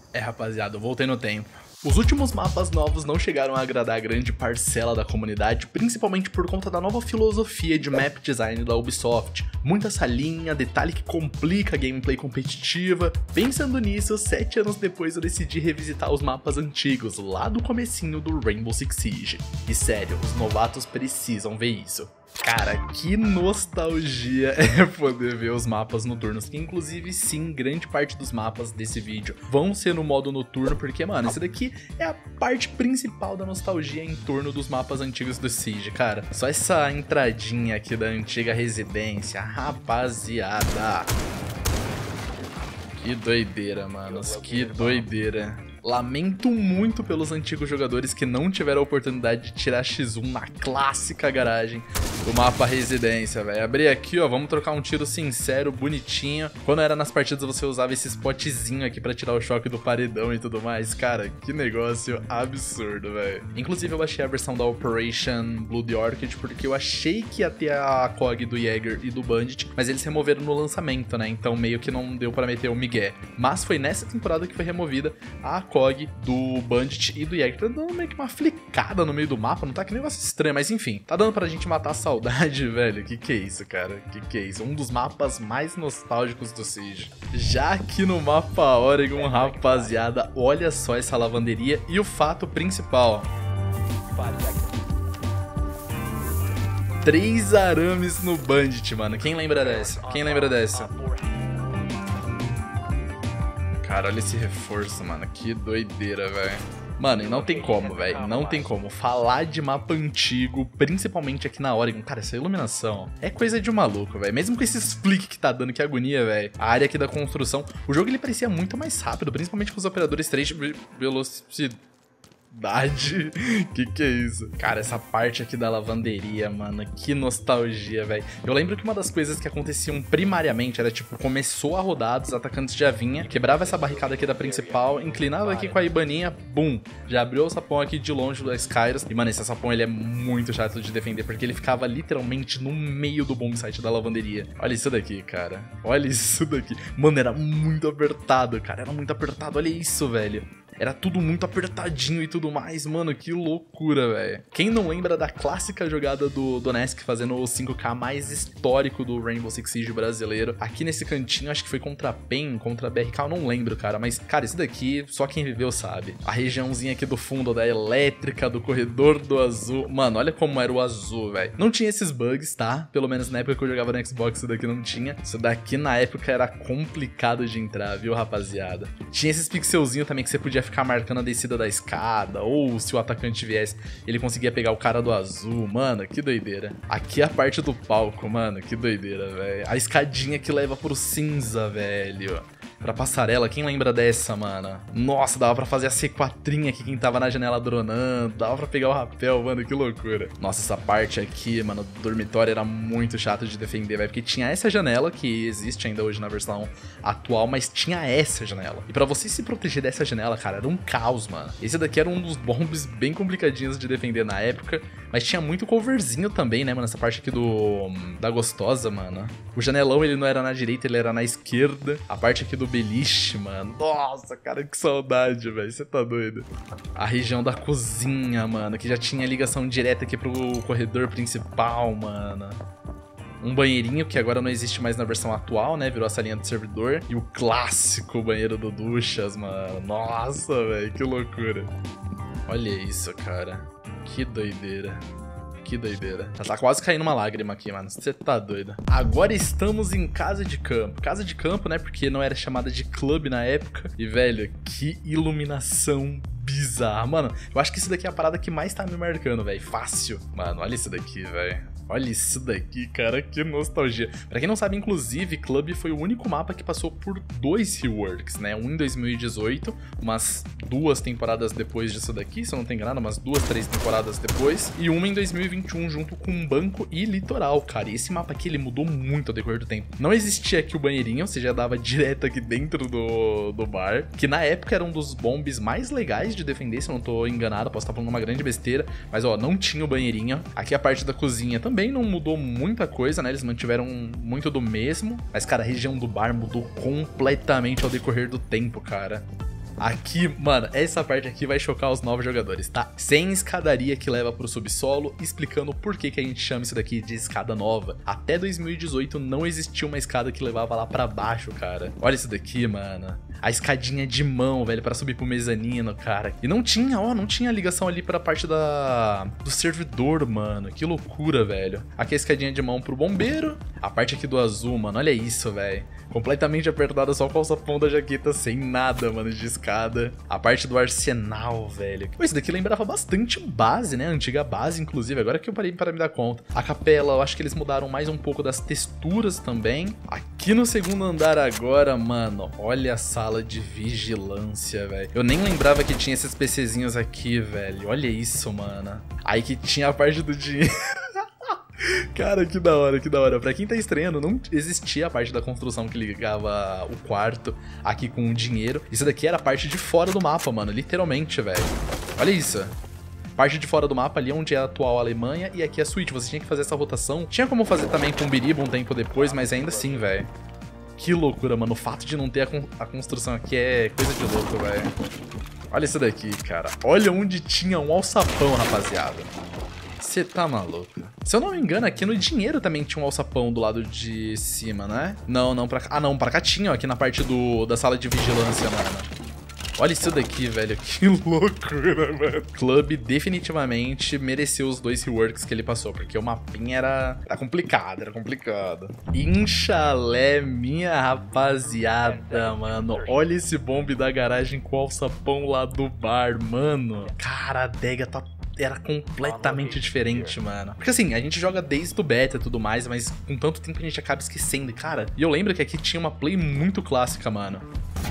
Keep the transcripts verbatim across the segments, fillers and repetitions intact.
É, rapaziada, eu voltei no tempo. Os últimos mapas novos não chegaram a agradar a grande parcela da comunidade, principalmente por conta da nova filosofia de map design da Ubisoft. Muita salinha, detalhe que complica a gameplay competitiva. Pensando nisso, sete anos depois eu decidi revisitar os mapas antigos, lá do comecinho do Rainbow Six Siege. E sério, os novatos precisam ver isso. Cara, que nostalgia é poder ver os mapas noturnos, que inclusive sim, grande parte dos mapas desse vídeo vão ser no modo noturno, porque mano, esse daqui é a parte principal da nostalgia em torno dos mapas antigos do Siege, cara. Só essa entradinha aqui da antiga residência, rapaziada. Que doideira, manos, que doideira. Lamento muito pelos antigos jogadores que não tiveram a oportunidade de tirar X um na clássica garagem do mapa residência, velho. Abri aqui, ó, vamos trocar um tiro sincero, bonitinho. Quando era nas partidas você usava esse spotzinho aqui pra tirar o choque do paredão e tudo mais. Cara, que negócio absurdo, velho. Inclusive eu baixei a versão da Operation Blood Orchid porque eu achei que ia ter a C O G do Jäger e do Bandit, mas eles removeram no lançamento, né? Então meio que não deu pra meter o migué. Mas foi nessa temporada que foi removida a C O G do Bandit e do Jäger. Tá dando meio que uma flicada no meio do mapa, não tá que negócio estranho, mas enfim. Tá dando pra gente matar a saudade, velho. Que que é isso, cara? Que que é isso? Um dos mapas mais nostálgicos do Siege. Já aqui no mapa Oregon, rapaziada, olha só essa lavanderia e o fato principal. Três arames no Bandit, mano. Quem lembra dessa? Quem lembra dessa? Cara, olha esse reforço, mano. Que doideira, velho. Mano, e não tem como, velho. Não tem como. Falar de mapa antigo, principalmente aqui na Oregon. Cara, essa iluminação é coisa de um maluco, velho. Mesmo com esses flick que tá dando, que agonia, velho. A área aqui da construção. O jogo, ele parecia muito mais rápido, principalmente com os operadores três velocidade. Que que é isso? Cara, essa parte aqui da lavanderia, mano, que nostalgia, velho. Eu lembro que uma das coisas que aconteciam primariamente era, tipo, começou a rodar, os atacantes já vinha, quebrava essa barricada aqui da principal, inclinava aqui com a Ibaninha, bum, já abriu o sapão aqui de longe do Skyros. E, mano, esse sapão, ele é muito chato de defender, porque ele ficava literalmente no meio do bomb site da lavanderia. Olha isso daqui, cara. Olha isso daqui. Mano, era muito apertado, cara, era muito apertado. Olha isso, velho. Era tudo muito apertadinho e tudo mais, mano, que loucura, velho. Quem não lembra da clássica jogada do Donetsk fazendo o cinco K mais histórico do Rainbow Six Siege brasileiro? Aqui nesse cantinho, acho que foi contra a PEN, contra a B R K, eu não lembro, cara. Mas, cara, isso daqui, só quem viveu sabe. A regiãozinha aqui do fundo da elétrica, do corredor do azul. Mano, olha como era o azul, velho. Não tinha esses bugs, tá? Pelo menos na época que eu jogava no Xbox, isso daqui não tinha. Isso daqui, na época, era complicado de entrar, viu, rapaziada? Tinha esses pixelzinhos também que você podia ficar marcando a descida da escada, ou se o atacante viesse, ele conseguia pegar o cara do azul. Mano, que doideira. Aqui é a parte do palco, mano, que doideira, velho. A escadinha que leva pro cinza, velho. Pra passarela, quem lembra dessa, mano? Nossa, dava pra fazer a C quatro aqui, quem tava na janela dronando, dava pra pegar o rapel, mano, que loucura. Nossa, essa parte aqui, mano, do dormitório era muito chato de defender, velho, porque tinha essa janela, que existe ainda hoje na versão atual, mas tinha essa janela. E pra você se proteger dessa janela, cara, era um caos, mano. Esse daqui era um dos bombs bem complicadinhos de defender na época, mas tinha muito coverzinho também, né, mano, essa parte aqui do... da gostosa, mano. O janelão, ele não era na direita, ele era na esquerda. A parte aqui do beliche, mano. Nossa, cara, que saudade, velho. Você tá doido? A região da cozinha, mano, que já tinha ligação direta aqui pro corredor principal, mano. Um banheirinho que agora não existe mais na versão atual, né? Virou a salinha do servidor. E o clássico banheiro do Duchas, mano. Nossa, velho, que loucura. Olha isso, cara. Que doideira. Que doideira. Tá quase caindo uma lágrima aqui, mano. Você tá doido. Agora estamos em casa de campo. Casa de campo, né? Porque não era chamada de clube na época. E, velho, que iluminação bizarra. Mano, eu acho que isso daqui é a parada que mais tá me marcando, velho. Fácil. Mano, olha isso daqui, velho. Olha isso daqui, cara, que nostalgia. Pra quem não sabe, inclusive, Club foi o único mapa que passou por dois reworks, né? Um em dois mil e dezoito, umas duas temporadas depois disso daqui, se eu não tenho enganado, umas duas, três temporadas depois. E uma em dois mil e vinte e um, junto com Banco e Litoral, cara. E esse mapa aqui, ele mudou muito ao decorrer do tempo. Não existia aqui o banheirinho, você já dava direto aqui dentro do, do bar, que na época era um dos bombes mais legais de defender, se eu não tô enganado, posso estar falando uma grande besteira. Mas, ó, não tinha o banheirinho. Aqui a parte da cozinha também não mudou muita coisa, né? Eles mantiveram muito do mesmo. Mas, cara, a região do bar mudou completamente ao decorrer do tempo, cara. Aqui, mano, essa parte aqui vai chocar os novos jogadores, tá? Sem escadaria que leva pro subsolo, explicando por que que a gente chama isso daqui de escada nova. Até dois mil e dezoito não existia uma escada que levava lá pra baixo, cara. Olha isso daqui, mano. A escadinha de mão, velho, pra subir pro mezanino, cara. E não tinha, ó, não tinha ligação ali pra parte da... do servidor, mano. Que loucura, velho. Aqui a escadinha de mão pro bombeiro. A parte aqui do azul, mano, olha isso, velho. Completamente apertada, só com o alçapão da jaqueta, sem nada, mano, de escada. A parte do arsenal, velho. Pô, isso daqui lembrava bastante base, né? A antiga base, inclusive. Agora que eu parei para me dar conta. A capela, eu acho que eles mudaram mais um pouco das texturas também. Aqui no segundo andar agora, mano, olha a sala de vigilância, velho. Eu nem lembrava que tinha esses PCzinhos aqui, velho. Olha isso, mano. Aí que tinha a parte do dinheiro. Cara, que da hora, que da hora. Pra quem tá estranhando, não existia a parte da construção que ligava o quarto aqui com o dinheiro. Isso daqui era a parte de fora do mapa, mano, literalmente, velho. Olha isso. Parte de fora do mapa ali onde é a atual Alemanha e aqui é a suíte. Você tinha que fazer essa rotação. Tinha como fazer também com Biriba um tempo depois, mas ainda assim, velho. Que loucura, mano. O fato de não ter a, con a construção aqui é coisa de louco, velho. Olha isso daqui, cara. Olha onde tinha um alçapão, rapaziada. Você tá maluco? Se eu não me engano, aqui no dinheiro também tinha um alçapão do lado de cima, né? Não, não, pra cá. Ah, não, pra cá tinha, ó, aqui na parte do, da sala de vigilância, mano. Olha isso daqui, velho. Que loucura, mano. Club definitivamente mereceu os dois reworks que ele passou, porque o mapinha era, era complicado, era complicado. Inchalé, minha rapaziada, mano. Olha esse bombe da garagem com o alçapão lá do bar, mano. Cara, a adega tá... era completamente diferente, mano. Porque assim, a gente joga desde o beta e tudo mais, mas com tanto tempo a gente acaba esquecendo, cara. E eu lembro que aqui tinha uma play muito clássica, mano.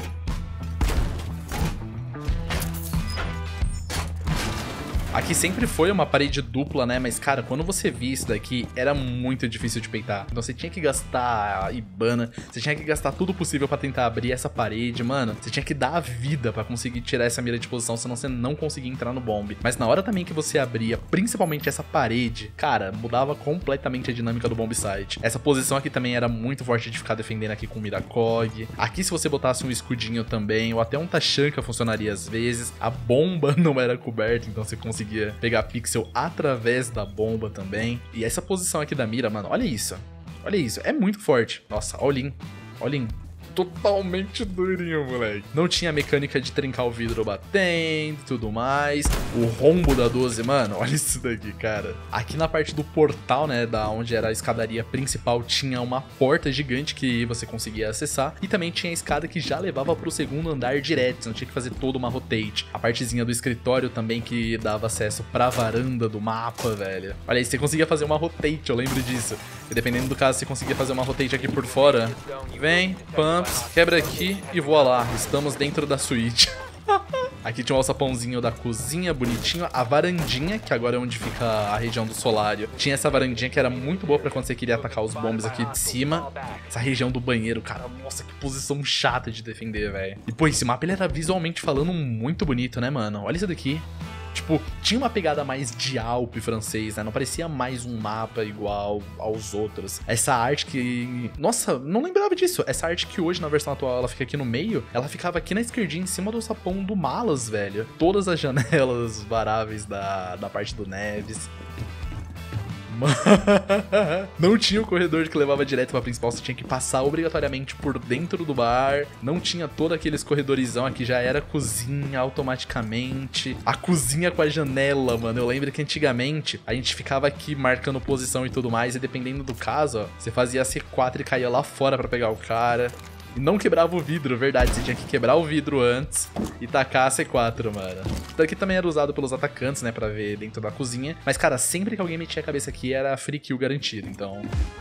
Aqui sempre foi uma parede dupla, né? Mas, cara, quando você via isso daqui, era muito difícil de peitar. Então você tinha que gastar Ibana, você tinha que gastar tudo possível pra tentar abrir essa parede, mano. Você tinha que dar a vida pra conseguir tirar essa mira de posição, senão você não conseguia entrar no bombe. Mas na hora também que você abria, principalmente essa parede, cara, mudava completamente a dinâmica do bomb site. Essa posição aqui também era muito forte de ficar defendendo aqui com o Miracog. Aqui, se você botasse um escudinho também, ou até um Tachanka funcionaria às vezes. A bomba não era coberta, então você conseguia pegar pixel através da bomba também. E essa posição aqui da mira, mano, olha isso. Olha isso, é muito forte. Nossa, all-in, all-in. Totalmente durinho, moleque. Não tinha mecânica de trincar o vidro batendo e tudo mais. O rombo da doze, mano, olha isso daqui, cara. Aqui na parte do portal, né, da onde era a escadaria principal, tinha uma porta gigante que você conseguia acessar. E também tinha a escada que já levava pro segundo andar direto, você não tinha que fazer toda uma rotate. A partezinha do escritório também que dava acesso pra varanda do mapa, velho. Olha aí, você conseguia fazer uma rotate, eu lembro disso. E dependendo do caso, você conseguia fazer uma rotate aqui por fora. Vem, pumps, quebra aqui e voa lá. Estamos dentro da suíte. Aqui tinha um alçapãozinho da cozinha, bonitinho. A varandinha, que agora é onde fica a região do solário. Tinha essa varandinha que era muito boa pra quando você queria atacar os bombs aqui de cima. Essa região do banheiro, cara, nossa, que posição chata de defender, velho. E, pô, esse mapa, ele era visualmente falando muito bonito, né, mano? Olha isso daqui. Tipo, tinha uma pegada mais de Alpe francês, né? Não parecia mais um mapa igual aos outros. Essa arte que... Nossa, não lembrava disso. Essa arte que hoje, na versão atual, ela fica aqui no meio, ela ficava aqui na esquerdinha, em cima do sapão do Malas, velho. Todas as janelas varáveis da, da parte do Neves. Não tinha o corredor que levava direto pra principal, você tinha que passar obrigatoriamente por dentro do bar. Não tinha todo aqueles corredorizão aqui, já era cozinha automaticamente. A cozinha com a janela, mano. Eu lembro que antigamente a gente ficava aqui marcando posição e tudo mais, e dependendo do caso, ó, você fazia C quatro e caía lá fora pra pegar o cara. E não quebrava o vidro, verdade, você tinha que quebrar o vidro antes e tacar a C quatro, mano. Isso daqui também era usado pelos atacantes, né, pra ver dentro da cozinha. Mas, cara, sempre que alguém metia a cabeça aqui era free kill garantido, então...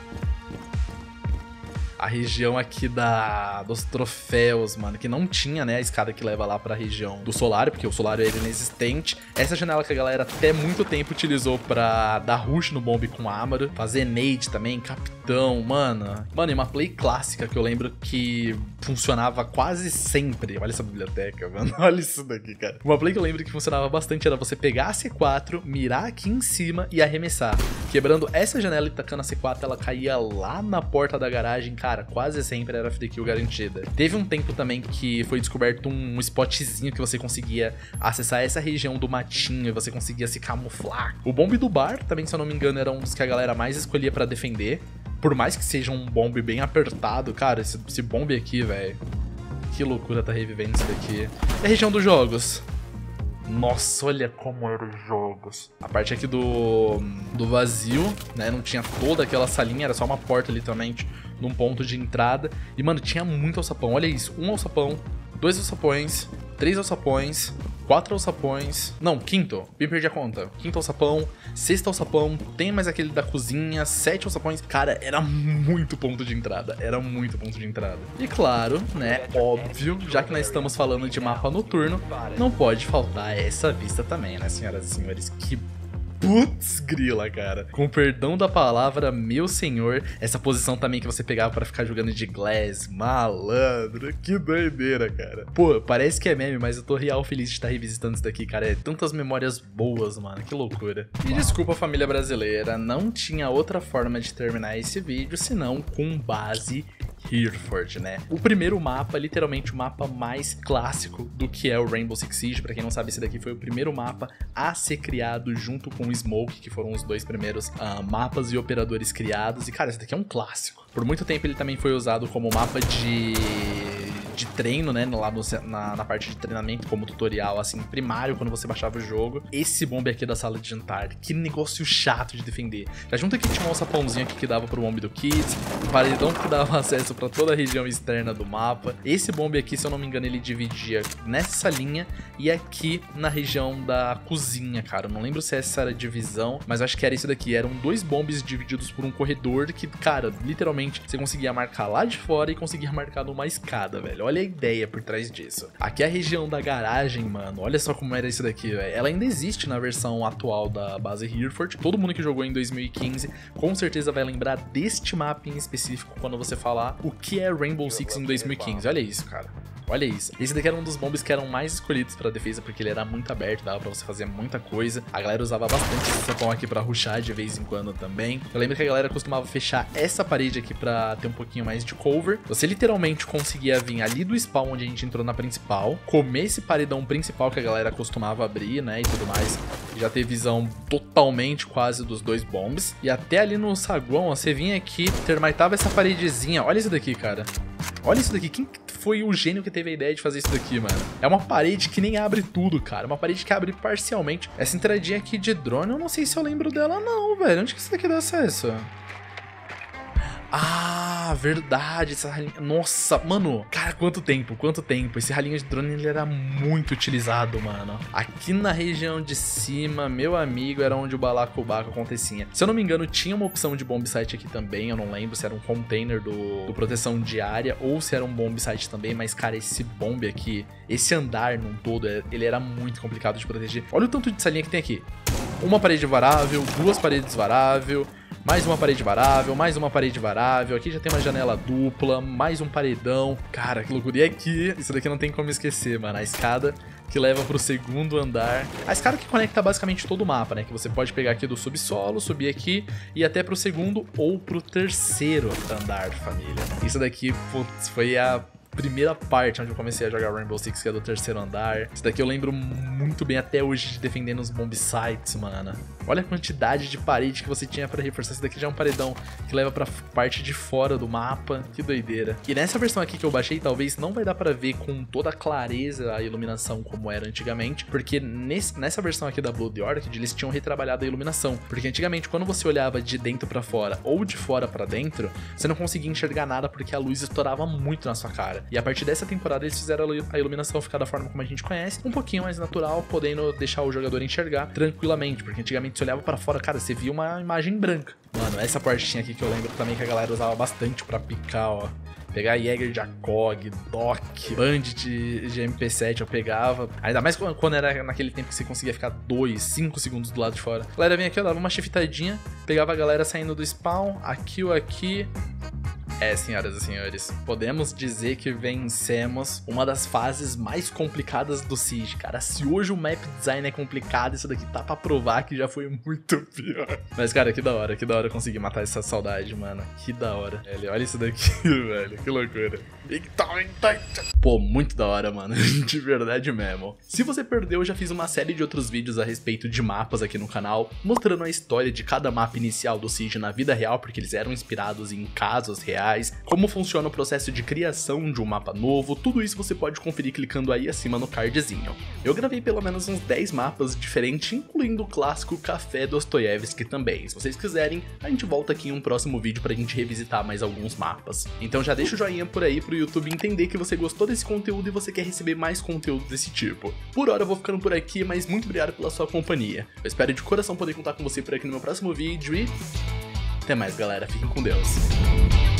A região aqui da, dos troféus, mano, que não tinha, né, a escada que leva lá pra região do solário, porque o solário era inexistente. Essa janela que a galera até muito tempo utilizou pra dar rush no bombe com Amaro, fazer nade também, capitão, mano. Mano, e uma play clássica que eu lembro que funcionava quase sempre. Olha essa biblioteca, mano, olha isso daqui, cara. Uma play que eu lembro que funcionava bastante era você pegar a C quatro, mirar aqui em cima e arremessar. Quebrando essa janela e tacando a C quatro, ela caía lá na porta da garagem, cara, quase sempre era free kill garantida. Teve um tempo também que foi descoberto um spotzinho que você conseguia acessar essa região do matinho e você conseguia se camuflar. O bombe do bar também, se eu não me engano, era um dos que a galera mais escolhia pra defender. Por mais que seja um bombe bem apertado, cara, esse, esse bombe aqui, velho, que loucura tá revivendo isso daqui. E a região dos jogos? Nossa, olha como eram os jogos. A parte aqui do, do vazio, né, não tinha toda aquela salinha, era só uma porta literalmente num ponto de entrada. E, mano, tinha muito alçapão, olha isso, um alçapão, dois alçapões, três alçapões, quatro alçapões, não, quinto, me perdi a conta, quinto alçapão, sexto alçapão, tem mais aquele da cozinha, sete alçapões, cara, era muito ponto de entrada, era muito ponto de entrada. E claro, né, óbvio, já que nós estamos falando de mapa noturno, não pode faltar essa vista também, né, senhoras e senhores, que putz grila, cara. Com perdão da palavra, meu senhor, essa posição também que você pegava pra ficar jogando de glass, malandro, que doideira, cara. Pô, parece que é meme, mas eu tô real feliz de estar revisitando isso daqui, cara. É tantas memórias boas, mano, que loucura. E desculpa, família brasileira, não tinha outra forma de terminar esse vídeo senão com base Hereford, né? O primeiro mapa, literalmente o mapa mais clássico do que é o Rainbow Six Siege. Pra quem não sabe, esse daqui foi o primeiro mapa a ser criado junto com o Smoke, que foram os dois primeiros uh, mapas e operadores criados. E, cara, esse daqui é um clássico. Por muito tempo ele também foi usado como mapa de... de treino, né, lá no, na, na parte de treinamento, como tutorial, assim, primário, quando você baixava o jogo. Esse bombe aqui da sala de jantar, que negócio chato de defender. Já junto aqui tinha um alçapãozinho aqui que dava pro bombe do Kids, um paredão que dava acesso pra toda a região externa do mapa. Esse bombe aqui, se eu não me engano, ele dividia nessa linha e aqui na região da cozinha, cara. Eu não lembro se essa era a divisão, mas eu acho que era isso daqui. Eram dois bombes divididos por um corredor que, cara, literalmente, você conseguia marcar lá de fora e conseguia marcar numa escada, velho. Olha a ideia por trás disso. Aqui é a região da garagem, mano. Olha só como era isso daqui, velho. Ela ainda existe na versão atual da base Hereford. Todo mundo que jogou em dois mil e quinze com certeza vai lembrar deste mapa em específico quando você falar o que é Rainbow Six em dois mil e quinze. Olha isso, cara. Olha isso. Esse daqui era um dos bombes que eram mais escolhidos pra defesa, porque ele era muito aberto, dava pra você fazer muita coisa. A galera usava bastante esse sapão aqui pra rushar de vez em quando também. Eu lembro que a galera costumava fechar essa parede aqui pra ter um pouquinho mais de cover. Você literalmente conseguia vir ali do spawn onde a gente entrou na principal, comer esse paredão principal que a galera costumava abrir, né, e tudo mais. Já ter visão totalmente quase dos dois bombes. E até ali no saguão, ó, você vinha aqui, termitava essa paredezinha. Olha isso daqui, cara. Olha isso daqui. Quem foi o gênio que teve a ideia de fazer isso daqui, mano? É uma parede que nem abre tudo, cara. Uma parede que abre parcialmente. Essa entradinha aqui de drone, eu não sei se eu lembro dela não, velho. Onde que isso daqui dá acesso? Ah, verdade, essa ralinha... Nossa, mano, cara, quanto tempo, quanto tempo. Esse ralinho de drone, ele era muito utilizado, mano. Aqui na região de cima, meu amigo, era onde o balacobaco acontecia. Se eu não me engano, tinha uma opção de bomb site aqui também. Eu não lembro se era um container do, do proteção diária ou se era um bomb site também. Mas, cara, esse bomb aqui, esse andar num todo, ele era muito complicado de proteger. Olha o tanto de salinha que tem aqui. Uma parede varável, duas paredes varável, mais uma parede varável, mais uma parede varável. Aqui já tem uma janela dupla, mais um paredão. Cara, que loucura. E aqui, isso daqui não tem como esquecer, mano. A escada que leva pro segundo andar. A escada que conecta basicamente todo o mapa, né? Que você pode pegar aqui do subsolo, subir aqui e até pro segundo ou pro terceiro andar, família. Isso daqui, putz, foi a primeira parte onde eu comecei a jogar Rainbow Six, que é do terceiro andar. Isso daqui eu lembro muito bem até hoje de defender nos bomb sites, mano. Olha a quantidade de parede que você tinha pra reforçar. Isso daqui já é um paredão que leva pra parte de fora do mapa. Que doideira. E nessa versão aqui que eu baixei, talvez não vai dar pra ver com toda a clareza a iluminação como era antigamente, porque nesse, nessa versão aqui da Blood Orchid, eles tinham retrabalhado a iluminação. Porque antigamente, quando você olhava de dentro pra fora ou de fora pra dentro, você não conseguia enxergar nada porque a luz estourava muito na sua cara. E a partir dessa temporada eles fizeram a iluminação ficar da forma como a gente conhece, um pouquinho mais natural, podendo deixar o jogador enxergar tranquilamente, porque antigamente você olhava pra fora, cara, você via uma imagem branca. Mano, essa partinha aqui que eu lembro também que a galera usava bastante pra picar, ó. Pegar Jäger de A C O G, Doc, Bandit de, de M P sete eu pegava. Ainda mais quando era naquele tempo que você conseguia ficar dois, cinco segundos do lado de fora. A galera vinha aqui, eu dava uma shiftadinha, pegava a galera saindo do spawn, aqui ou aqui. É, senhoras e senhores, podemos dizer que vencemos uma das fases mais complicadas do Siege, cara. Se hoje o map design é complicado, isso daqui tá pra provar que já foi muito pior. Mas, cara, que da hora, que da hora conseguir matar essa saudade, mano. Que da hora. Velho, olha isso daqui, velho, que loucura. Pô, muito da hora, mano, de verdade mesmo. Se você perdeu, eu já fiz uma série de outros vídeos a respeito de mapas aqui no canal, mostrando a história de cada mapa inicial do Siege na vida real, porque eles eram inspirados em casos reais, como funciona o processo de criação de um mapa novo, tudo isso você pode conferir clicando aí acima no cardzinho. Eu gravei pelo menos uns dez mapas diferentes, incluindo o clássico Café Dostoiévski também. Se vocês quiserem, a gente volta aqui em um próximo vídeo pra gente revisitar mais alguns mapas. Então já deixa o joinha por aí pro YouTube entender que você gostou desse conteúdo e você quer receber mais conteúdo desse tipo. Por hora eu vou ficando por aqui, mas muito obrigado pela sua companhia. Eu espero de coração poder contar com você por aqui no meu próximo vídeo e até mais, galera. Fiquem com Deus.